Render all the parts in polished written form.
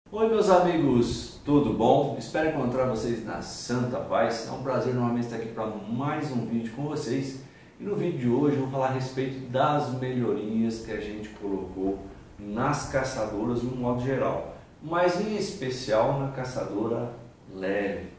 Oi meus amigos, tudo bom? Espero encontrar vocês na santa paz. É um prazer novamente estar aqui para mais um vídeo com vocês. E no vídeo de hoje eu vou falar a respeito das melhorias que a gente colocou nas caçadoras no modo geral, mas em especial na caçadora leve.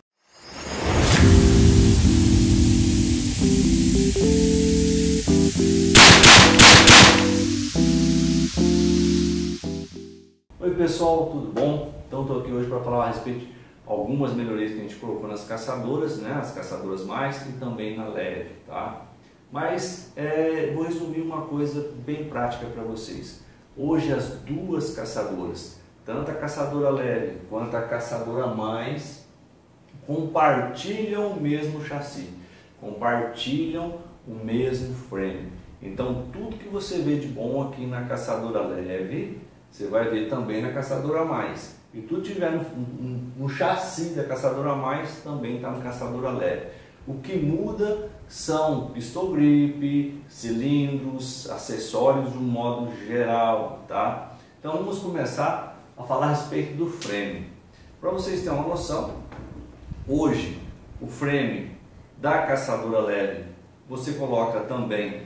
Oi pessoal, tudo bom? Então estou aqui hoje para falar a respeito de algumas melhorias que a gente colocou nas caçadoras, né? As caçadoras mais e também na leve, tá? Mas vou resumir uma coisa bem prática para vocês. Hoje as duas caçadoras, tanto a caçadora leve quanto a caçadora mais, compartilham o mesmo chassi, compartilham o mesmo frame. Então tudo que você vê de bom aqui na caçadora leve, você vai ver também na caçadora mais. E tudo que tiver no chassi da caçadora mais, também está na caçadora leve. O que muda são pistol grip, cilindros, acessórios de um modo geral, tá? Então vamos começar a falar a respeito do frame. Para vocês terem uma noção, hoje o frame da caçadora leve, você coloca também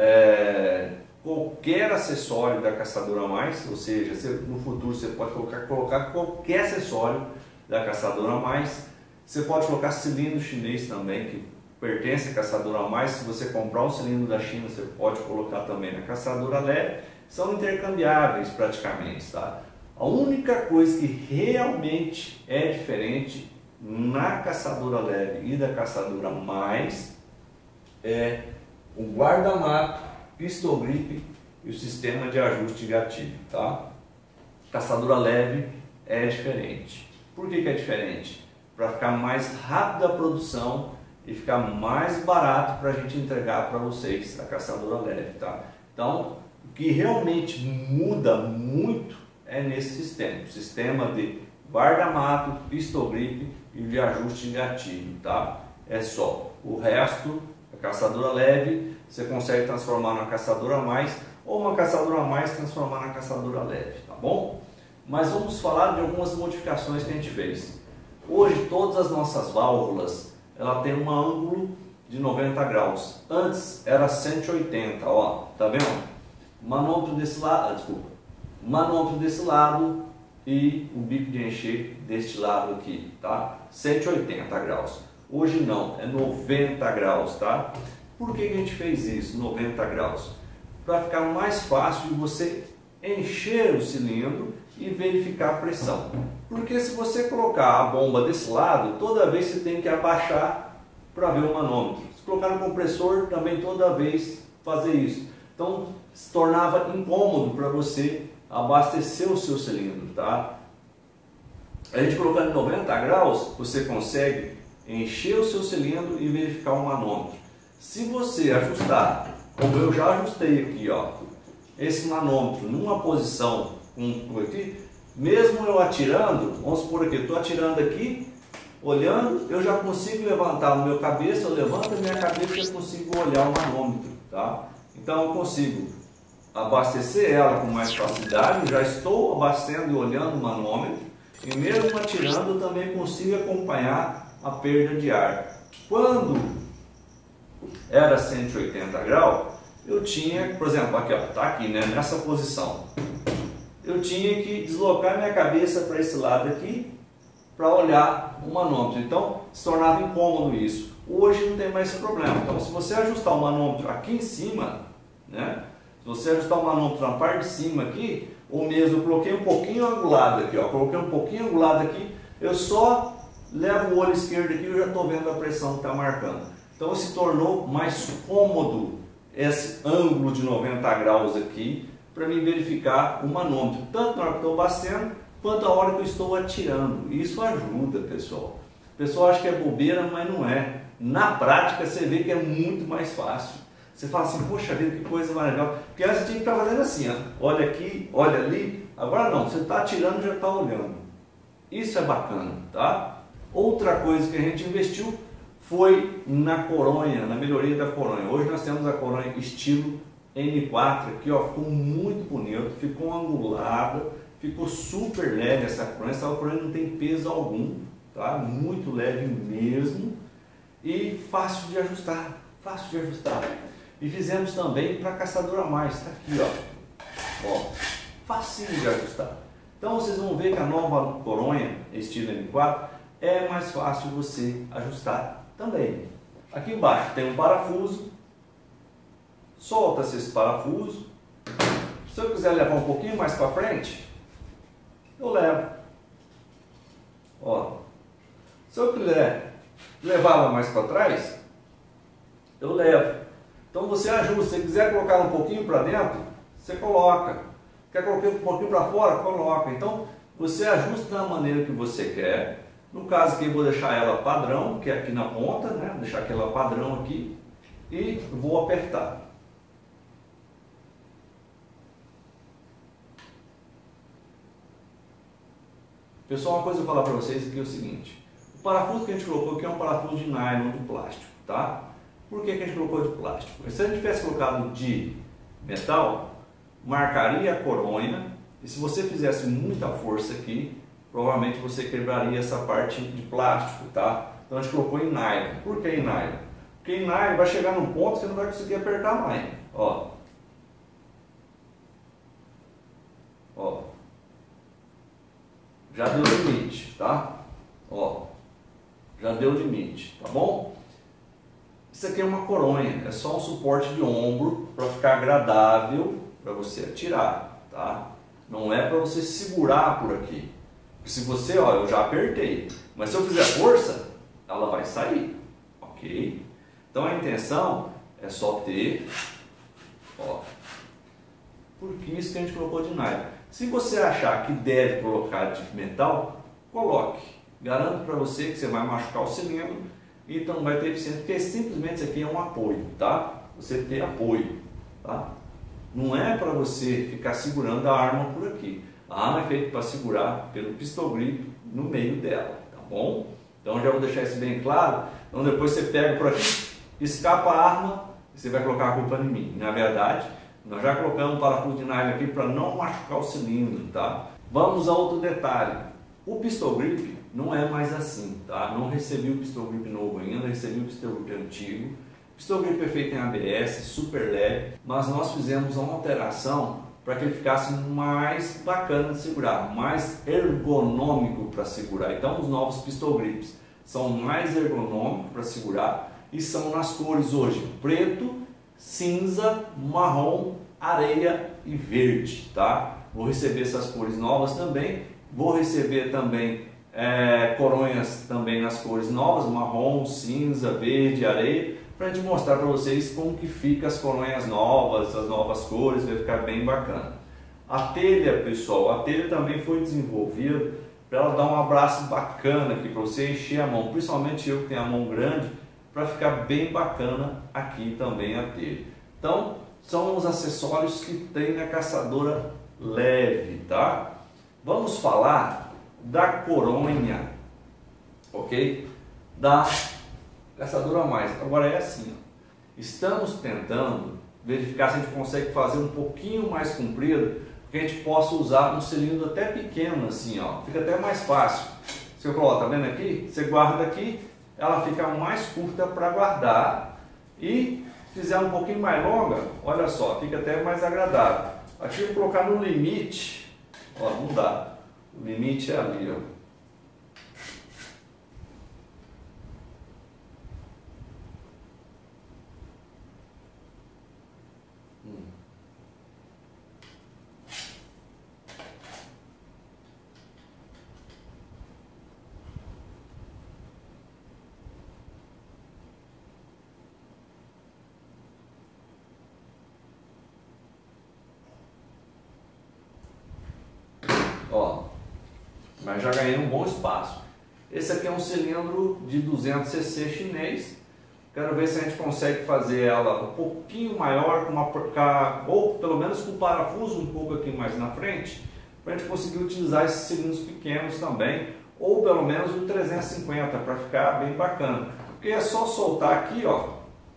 qualquer acessório da caçadora mais, ou seja, no futuro você pode colocar qualquer acessório da caçadora mais. Você pode colocar cilindro chinês também, que pertence à caçadora mais. Se você comprar um cilindro da China, você pode colocar também na caçadora leve. São intercambiáveis praticamente, tá? A única coisa que realmente é diferente na caçadora leve e da caçadora mais é o guarda-mato, pistol grip e o sistema de ajuste de gatilho, tá? Caçadora leve é diferente. Por que é diferente? Para ficar mais rápida a produção e ficar mais barato para a gente entregar para vocês a caçadora leve, tá? Então, o que realmente muda muito é nesse sistema, o sistema de guarda-mato, pistol grip e de ajuste de gatilho, tá? É só. O resto, a caçadora leve, você consegue transformar na caçadora mais, ou uma caçadora mais transformar na caçadora leve, tá bom? Mas vamos falar de algumas modificações que a gente fez. Hoje todas as nossas válvulas, ela tem um ângulo de 90 graus. Antes era 180, ó, tá vendo? Manômetro desse lado, manômetro desse lado e o bico de encher deste lado aqui, tá? 180 graus. Hoje não, é 90 graus, tá? Por que a gente fez isso, 90 graus? Para ficar mais fácil de você encher o cilindro e verificar a pressão. Porque se você colocar a bomba desse lado, toda vez você tem que abaixar para ver o manômetro. Se colocar no compressor, também toda vez fazer isso. Então se tornava incômodo para você abastecer o seu cilindro, tá? A gente colocando em 90 graus, você consegue encher o seu cilindro e verificar o manômetro. Se você ajustar, como eu já ajustei aqui, ó, esse manômetro numa posição aqui, mesmo eu atirando, vamos supor aqui, estou atirando aqui, olhando, eu já consigo levantar a minha cabeça, eu levanto a minha cabeça e eu consigo olhar o manômetro, tá? Então eu consigo abastecer ela com mais facilidade, já estou abastecendo e olhando o manômetro, e mesmo atirando eu também consigo acompanhar a perda de ar. Quando era 180 graus, eu tinha, por exemplo, aqui, ó, tá aqui, né, nessa posição, eu tinha que deslocar minha cabeça para esse lado aqui para olhar o manômetro. Então se tornava incômodo isso. Hoje não tem mais esse problema. Então se você ajustar o manômetro aqui em cima, né, se você ajustar o manômetro na parte de cima aqui, ou mesmo eu coloquei um pouquinho angulado aqui, ó, coloquei um pouquinho angulado aqui, eu só levo o olho esquerdo aqui e eu já estou vendo a pressão que está marcando. Então se tornou mais cômodo esse ângulo de 90 graus aqui para mim verificar o manômetro, tanto na hora que estou abastecendo quanto na hora que eu estou atirando. Isso ajuda, pessoal. O pessoal acha que é bobeira, mas não é. Na prática você vê que é muito mais fácil. Você fala assim, poxa vida, que coisa mais legal. Porque antes você tinha que estar fazendo assim, ó, olha aqui, olha ali. Agora não, você está atirando e já está olhando. Isso é bacana, tá? Outra coisa que a gente investiu foi na coronha, na melhoria da coronha. Hoje nós temos a coronha estilo N4 aqui, ó, ficou muito bonito, ficou angulada, ficou super leve essa coronha. Essa coronha não tem peso algum, tá? Muito leve mesmo e fácil de ajustar, fácil de ajustar. E fizemos também para caçadora mais, tá aqui, ó, facinho de ajustar. Então vocês vão ver que a nova coronha estilo M4 é mais fácil de você ajustar também. Aqui embaixo tem um parafuso, solta-se esse parafuso. Se eu quiser levar um pouquinho mais para frente, eu levo. Ó, se eu quiser levá-la mais para trás, eu levo. Então você ajusta. Se quiser colocar um pouquinho para dentro, você coloca. Quer colocar um pouquinho para fora? Coloca. Então você ajusta da maneira que você quer. No caso aqui eu vou deixar ela padrão, que é aqui na ponta, né? Vou deixar aquela padrão aqui e vou apertar. Pessoal, uma coisa que eu vou falar para vocês aqui é o seguinte: o parafuso que a gente colocou aqui é um parafuso de nylon de plástico, tá? Por que a gente colocou de plástico? Se a gente tivesse colocado de metal, marcaria a coronha, e se você fizesse muita força aqui, provavelmente você quebraria essa parte de plástico, tá? Então a gente colocou em nylon. Por que em nylon? Porque em nylon vai chegar num ponto que você não vai conseguir apertar mais. Ó. Ó. Já deu limite, tá? Ó. Já deu limite, tá bom? Isso aqui é uma coronha, é só um suporte de ombro para ficar agradável para você atirar, tá? Não é para você segurar por aqui. Se você, ó, eu já apertei, mas se eu fizer força, ela vai sair, ok? Então a intenção é só ter, ó, porque isso que a gente colocou de nylon. Se você achar que deve colocar de metal, coloque. Garanto para você que você vai machucar o cilindro e então não vai ter eficiência, porque simplesmente isso aqui é um apoio, tá? Você ter apoio, tá? Não é para você ficar segurando a arma por aqui. A arma é feita para segurar pelo pistol grip no meio dela, tá bom? Então já vou deixar isso bem claro. Então depois você pega por aqui, escapa a arma e você vai colocar a culpa em mim. Na verdade, nós já colocamos um parafuso de nylon aqui para não machucar o cilindro, tá? Vamos a outro detalhe. O pistol grip não é mais assim, tá? Não recebi o pistol grip novo ainda, recebi o pistol grip antigo. O pistol grip é feito em ABS, super leve, mas nós fizemos uma alteração para que ele ficasse mais bacana de segurar, mais ergonômico para segurar. Então os novos pistol grips são mais ergonômicos para segurar e são nas cores hoje preto, cinza, marrom, areia e verde, tá? Vou receber essas cores novas também. Vou receber também coronhas também nas cores novas, marrom, cinza, verde, areia, para a gente mostrar para vocês como que fica as coronhas novas, as novas cores, vai ficar bem bacana. A telha, pessoal, a telha também foi desenvolvida para ela dar um abraço bacana aqui, para você encher a mão, principalmente eu que tenho a mão grande, para ficar bem bacana aqui também a telha. Então, são os acessórios que tem na caçadora leve, tá? Vamos falar da coronha, ok? Da caçadora mais. Agora é assim, ó. Estamos tentando verificar se a gente consegue fazer um pouquinho mais comprido, que a gente possa usar um cilindro até pequeno assim, ó. Fica até mais fácil. Se eu coloco, tá vendo aqui? Você guarda aqui, ela fica mais curta para guardar. E se fizer um pouquinho mais longa, olha só, fica até mais agradável. Aqui eu vou colocar no limite, ó, não dá. O limite é ali, ó. Ó, mas já ganhei um bom espaço. Esse aqui é um cilindro de 200 cc chinês. Quero ver se a gente consegue fazer ela um pouquinho maior, ou pelo menos com o parafuso um pouco aqui mais na frente, para a gente conseguir utilizar esses cilindros pequenos também, ou pelo menos o 350 para ficar bem bacana. Porque é só soltar aqui, ó,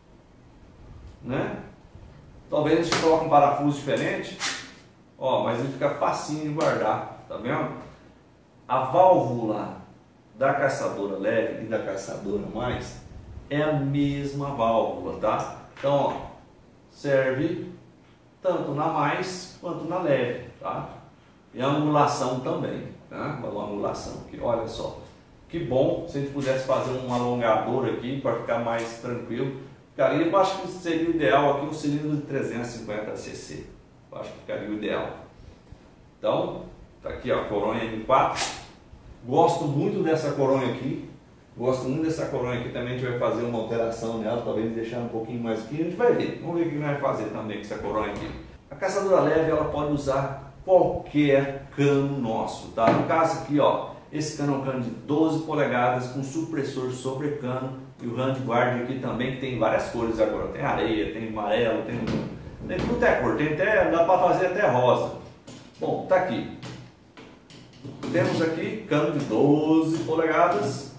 né? Talvez a gente coloque um parafuso diferente, ó, mas ele fica facinho de guardar tá vendo? A válvula da caçadora leve e da caçadora mais é a mesma válvula, tá? Então, ó, serve tanto na mais quanto na leve, tá? E a angulação também, tá? Uma angulação aqui, olha só. Que bom se a gente pudesse fazer um alongador aqui para ficar mais tranquilo. Ficaria, eu acho que seria o ideal aqui um cilindro de 350 cc. Eu acho que ficaria o ideal. Então, tá aqui ó, a coronha M4. Gosto muito dessa coronha aqui. Gosto muito dessa coronha aqui. Também a gente vai fazer uma alteração nela, talvez deixar um pouquinho mais aqui. A gente vai ver. Vamos ver o que vai fazer também com essa coronha aqui. A caçadora leve ela pode usar qualquer cano nosso, tá? No caso aqui, ó, esse cano é um cano de 12 polegadas com supressor sobre cano e o handguard aqui também que tem várias cores agora. Tem areia, tem amarelo, tem tudo é cor, tem até, dá para fazer até rosa. Bom, tá aqui. Temos aqui cano de 12 polegadas.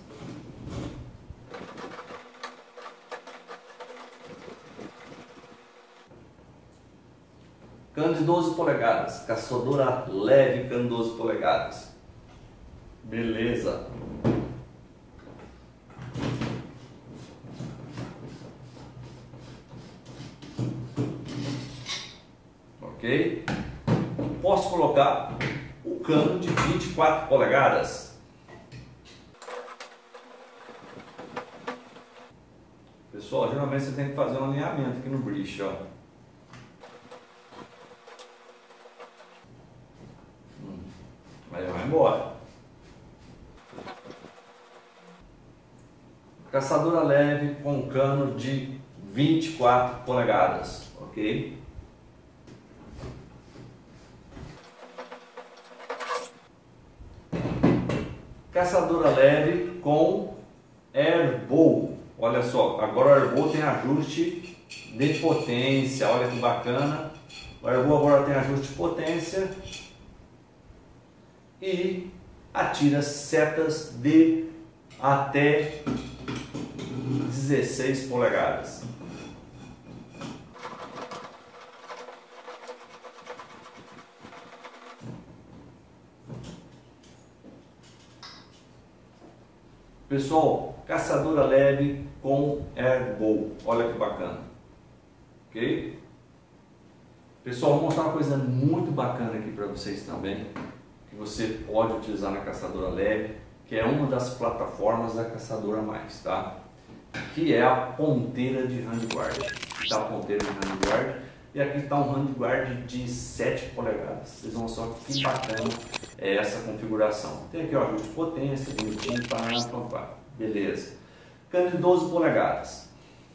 Cano de 12 polegadas, caçadora leve, cano de 12 polegadas. Beleza. Ok? Posso colocar o cano de 24 polegadas. Pessoal, geralmente você tem que fazer um alinhamento aqui no bridge, ó. Aí vai embora. Caçadora leve com cano de 24 polegadas, ok? Caçadora leve com airbow. Olha só, agora o airbow tem ajuste de potência, olha que bacana. O airbow agora tem ajuste de potência e atira setas de até 16 polegadas. Pessoal, caçadora leve com airbow, olha que bacana, ok? Pessoal, vou mostrar uma coisa muito bacana aqui para vocês também, que você pode utilizar na caçadora leve, que é uma das plataformas da caçadora mais, tá? Que é a ponteira de handguard. Tá a ponteira de handguard e aqui está um handguard de 7 polegadas. Vocês vão só que bacana é essa configuração. Tem aqui o ajuste de potência, bonitinho, para beleza. Cano de 12 polegadas.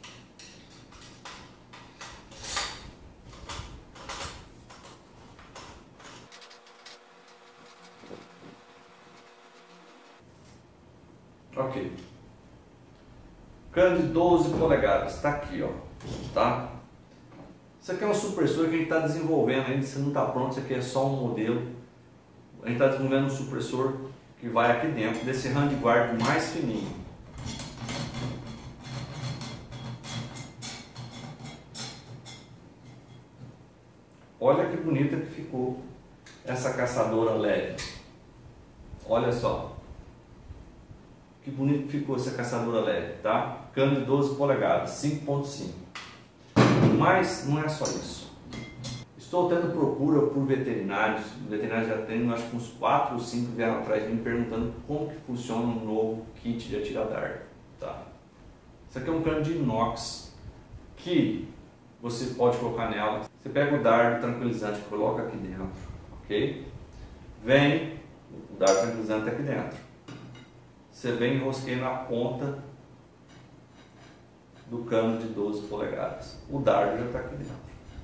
Ok. Cano de 12 polegadas, está aqui, ó, tá? Isso aqui é um supressor que a gente está desenvolvendo ainda, se não está pronto, isso aqui é só um modelo. A gente está desenvolvendo um supressor que vai aqui dentro desse handguard mais fininho. Olha que bonita que ficou essa caçadora leve. Olha só. Que bonito que ficou essa caçadora leve, tá? Cano de 12 polegadas, 5.5. Mas não é só isso. Estou tendo procura por veterinários. Veterinários já tem, acho que uns 4 ou 5 vieram atrás de mim perguntando como que funciona um novo kit de atiradar, tá? Isso aqui é um cano de inox que você pode colocar nela. Você pega o dardo tranquilizante, coloca aqui dentro, ok? Vem o dardo tranquilizante aqui dentro. Você vem e enrosqueia na ponta do cano de 12 polegadas. O dardo já está aqui dentro.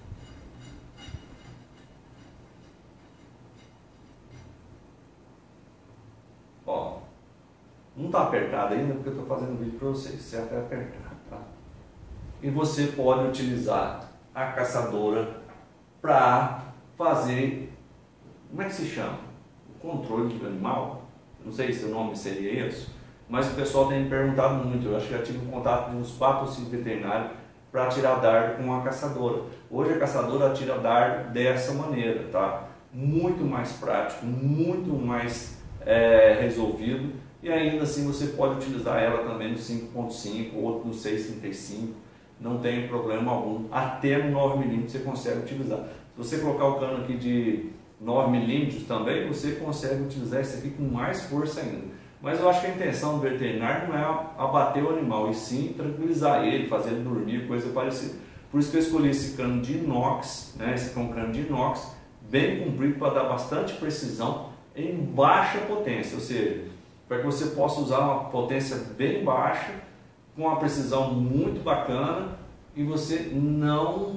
Ó, não está apertado ainda porque eu estou fazendo vídeo para vocês. Você até apertar, tá? E você pode utilizar a caçadora para fazer, como é que se chama? O controle do animal. Não sei se o nome seria isso, mas o pessoal tem me perguntado muito. Eu acho que já tive um contato de uns 4 ou 5 veterinários para tirar dardo com a caçadora. Hoje a caçadora tira dardo dessa maneira, tá? muito mais prático, muito mais resolvido, e ainda assim você pode utilizar ela também no 5.5 ou no 6.35, não tem problema algum, até no 9mm você consegue utilizar. Se você colocar o cano aqui de 9mm também, você consegue utilizar isso aqui com mais força ainda. Mas eu acho que a intenção do veterinário não é abater o animal, e sim tranquilizar ele, fazer ele dormir, coisa parecida. Por isso que eu escolhi esse cano de inox, né? Esse aqui é um cano de inox, bem comprido para dar bastante precisão em baixa potência, ou seja, para que você possa usar uma potência bem baixa, com uma precisão muito bacana, e você não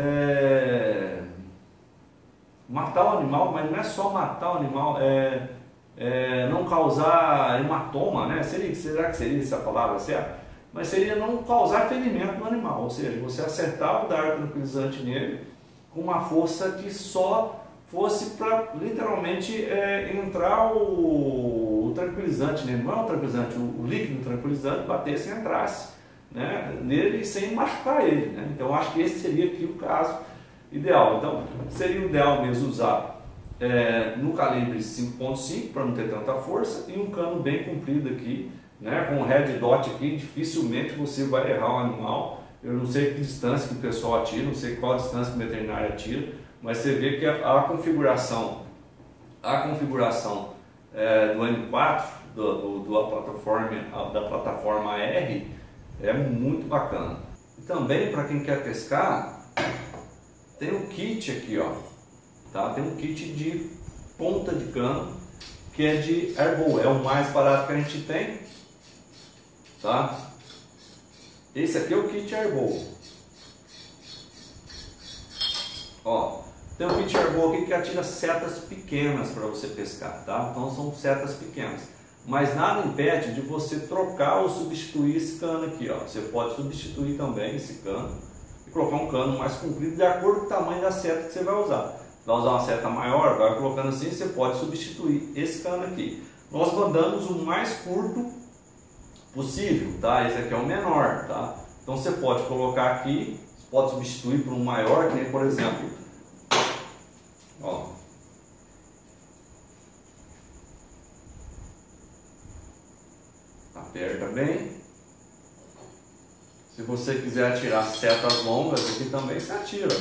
matar o animal, mas não é só matar o animal, não causar hematoma, né? Será que seria essa palavra certa? Mas seria não causar ferimento no animal, ou seja, você acertar o dardo tranquilizante nele com uma força que só fosse para literalmente entrar o tranquilizante nele, não é o tranquilizante, o líquido tranquilizante batesse e entrasse, né, nele sem machucar ele, né? Então eu acho que esse seria aqui o caso ideal. Então seria o ideal mesmo usar no calibre 5.5 para não ter tanta força, e um cano bem comprido aqui, né, com o red dot aqui, dificilmente você vai errar o animal. Eu não sei que distância que o pessoal atira, não sei qual distância que o veterinário atira, mas você vê que a configuração do M4, da plataforma R, é muito bacana. E também, para quem quer pescar, tem um kit aqui, ó, tá? Tem um kit de ponta de cano, que é de Airbow, é o mais barato que a gente tem, tá? Esse aqui é o kit Airbow. Ó, tem um kit Airbow aqui que atira setas pequenas para você pescar, tá? Então são setas pequenas, mas nada impede de você trocar ou substituir esse cano aqui, ó. Você pode substituir também esse cano e colocar um cano mais comprido de acordo com o tamanho da seta que você vai usar. Vai usar uma seta maior, vai colocando assim, você pode substituir esse cano aqui. Nós mandamos o mais curto possível, tá? Esse aqui é o menor, tá? Então você pode colocar aqui, pode substituir por um maior, que nem, por exemplo, ó, aperta bem. Se você quiser atirar setas longas aqui também, você atira.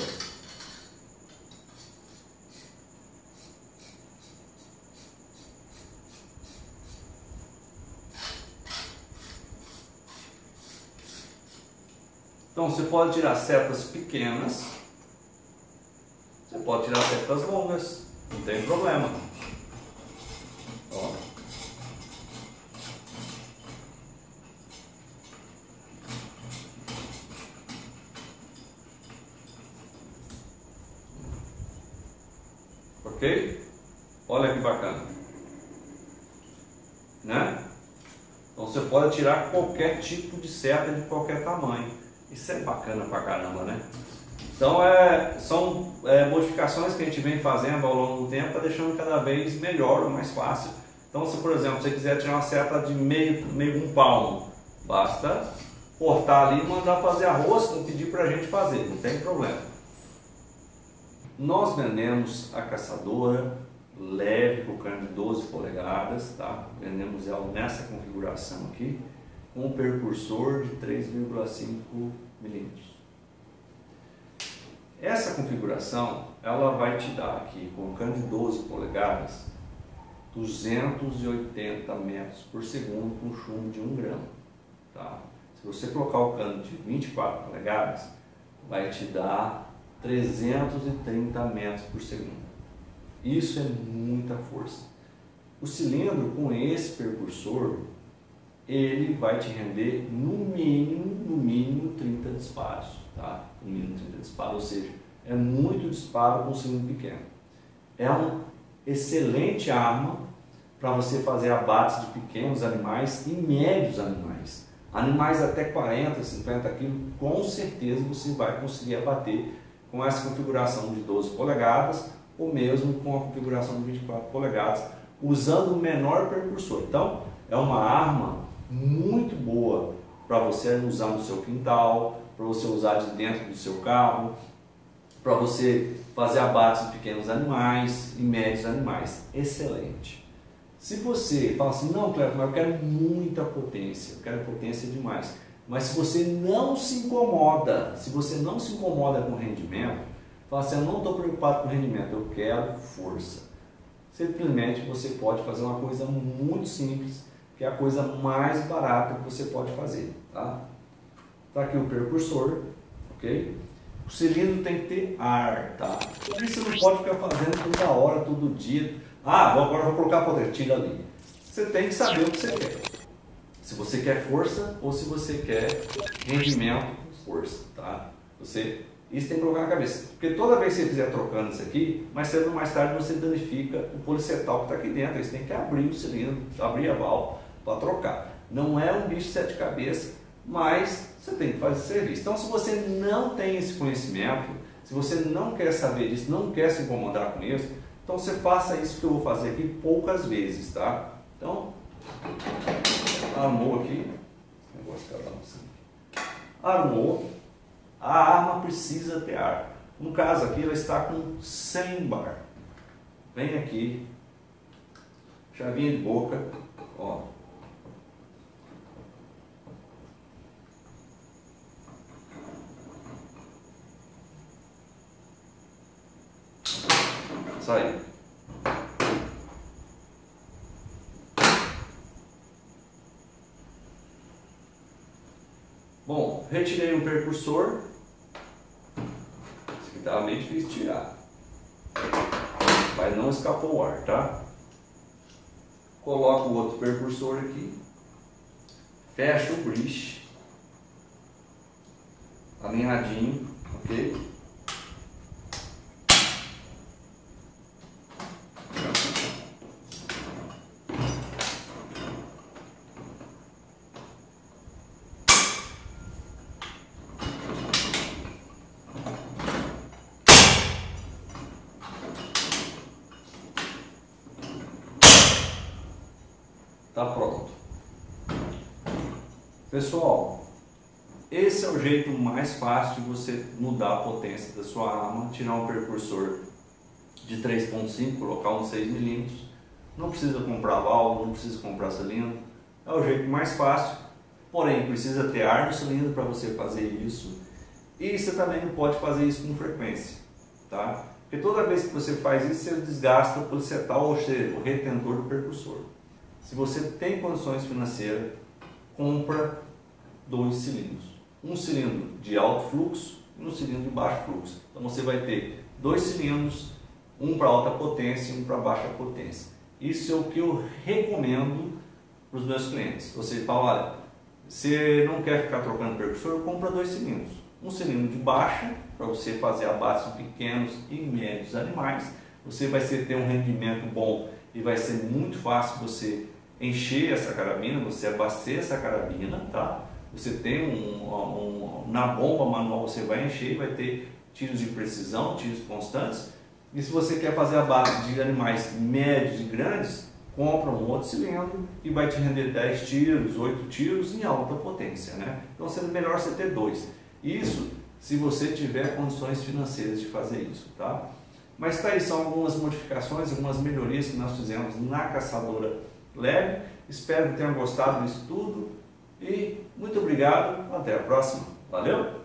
Então você pode tirar setas pequenas, você pode tirar setas longas, não tem problema. Ó. Ok? Olha que bacana, né? Então você pode tirar qualquer tipo de seta de qualquer tamanho. Isso é bacana pra caramba, né? Então são modificações que a gente vem fazendo ao longo do tempo, deixando cada vez melhor ou mais fácil. Então se, por exemplo, você quiser tirar uma seta de meio um palmo, basta cortar ali e mandar fazer arroz, como pedir pra gente fazer, não tem problema. Nós vendemos a caçadora leve com cano de 12 polegadas, tá? Vendemos ela nessa configuração aqui, com um percursor de 3,5 milímetros. Essa configuração, ela vai te dar aqui, com um cano de 12 polegadas, 280 metros por segundo com chumbo de 1 grama. Tá? Se você colocar o cano de 24 polegadas, vai te dar 330 metros por segundo. Isso é muita força. O cilindro com esse percursor, ele vai te render no mínimo 30 disparos, tá? No mínimo 30 disparos, ou seja, é muito disparo com um cilindro pequeno. É uma excelente arma para você fazer abates de pequenos animais e médios animais. Animais até 40, 50 quilos, com certeza você vai conseguir abater com essa configuração de 12 polegadas ou mesmo com a configuração de 24 polegadas, usando o menor percursor. Então, é uma arma muito boa para você usar no seu quintal, para você usar de dentro do seu carro, para você fazer abates de pequenos animais e médios animais. Excelente. Se você fala assim, não, Cleber, mas eu quero muita potência, eu quero potência demais. Mas se você não se incomoda, com o rendimento, fala assim, eu não estou preocupado com o rendimento, eu quero força. Simplesmente você pode fazer uma coisa muito simples, que é a coisa mais barata que você pode fazer, tá? Tá aqui o percursor, ok? O cilindro tem que ter ar, tá? Por isso você não pode ficar fazendo toda hora, todo dia. Ah, agora eu vou colocar a potência, tira ali. Você tem que saber o que você quer. Se você quer força ou se você quer rendimento, força, tá? Isso tem que colocar na cabeça. Porque toda vez que você estiver trocando isso aqui, mais cedo ou mais tarde você danifica o policetal que está aqui dentro. Aí você tem que abrir o cilindro, abrir a válvula para trocar. Não é um bicho de 7 cabeças, mas você tem que fazer esse serviço. Então, se você não tem esse conhecimento, se você não quer saber disso, não quer se incomodar com isso, então você faça isso que eu vou fazer aqui poucas vezes, tá? Então, armou aqui, armou, a arma precisa ter ar. No caso aqui, ela está com 100 bar. Vem aqui, chavinha de boca, ó. Saiu. Bom, retirei o percursor. Esse aqui estava meio difícil de tirar, mas não escapou o ar, tá? Coloco o outro percursor aqui, fecho o bridge, alinhadinho, ok? Tá pronto. Pessoal, esse é o jeito mais fácil de você mudar a potência da sua arma, tirar um percursor de 3.5, colocar um 6 mm. Não precisa comprar válvula, não precisa comprar cilindro. É o jeito mais fácil, porém precisa ter ar no cilindro para você fazer isso. E você também não pode fazer isso com frequência, tá? Porque toda vez que você faz isso, você desgasta o policetal, ou seja, o retentor do percursor. Se você tem condições financeiras, compra 2 cilindros. Um cilindro de alto fluxo e um cilindro de baixo fluxo. Então você vai ter 2 cilindros, um para alta potência e um para baixa potência. Isso é o que eu recomendo para os meus clientes. Você fala, olha, você não quer ficar trocando percursor, compra 2 cilindros. Um cilindro de baixa, para você fazer abates de pequenos e médios animais. Você vai ter um rendimento bom e vai ser muito fácil você encher essa carabina, você abastecer essa carabina, tá? Você tem na bomba manual você vai encher, vai ter tiros de precisão, tiros constantes. E se você quer fazer abate de animais médios e grandes, compra um outro cilindro e vai te render 10 tiros, 8 tiros em alta potência, né? Então é melhor você ter 2. Isso se você tiver condições financeiras de fazer isso, tá? Mas tá aí, são algumas modificações, algumas melhorias que nós fizemos na caçadora leve. Espero que tenham gostado disso tudo e muito obrigado, até a próxima. Valeu!